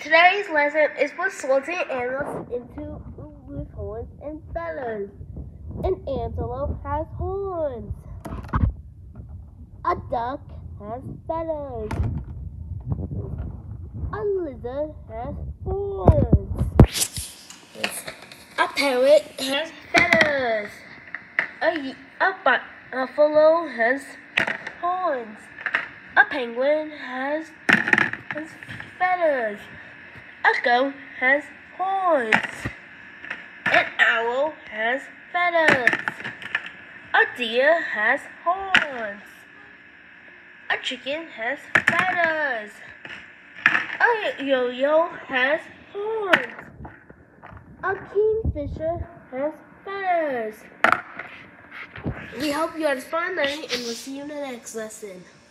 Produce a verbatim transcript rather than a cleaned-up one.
Today's lesson is what sorting animals into with horns and feathers. An antelope has horns. A duck has feathers. A lizard has horns. A parrot has feathers. A, a buffalo has horns. A penguin has, has feathers. A goat has horns. An owl has feathers. A deer has horns. A chicken has feathers. A yo-yo has horns. A kingfisher has feathers. We hope you had fun learning, and we'll see you in the next lesson.